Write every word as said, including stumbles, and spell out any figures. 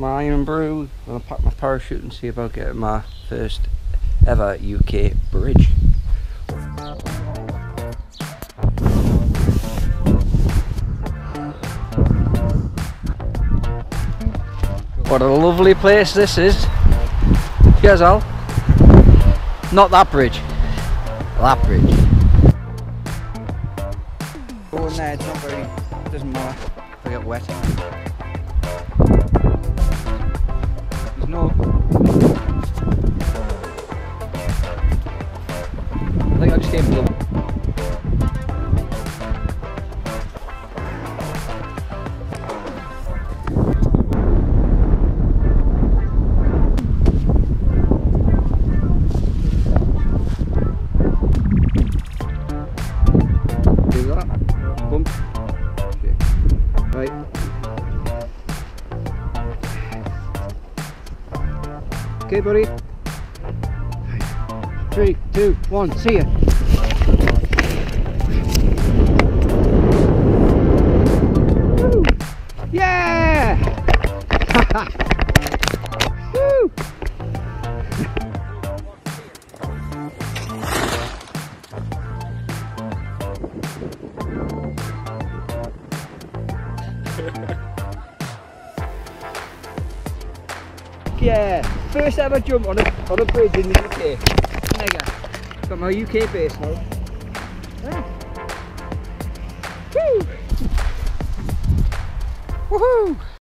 my iron brew. I'm gonna pack my parachute and see about getting my first ever U K bridge. What a lovely place this is. Cheers, Al. Not that bridge. That bridge. Go in there, it's not very, it doesn't matter if I get wet. There's no... I think I'll just stay below. Bump. Okay. Right. Okay, buddy. Three, two, one, see ya. Woo. Yeah! Woo! Yeah, first ever jump on a, on a bridge in the U K. Mega. Got my U K base now. Yeah. Woo! Woohoo!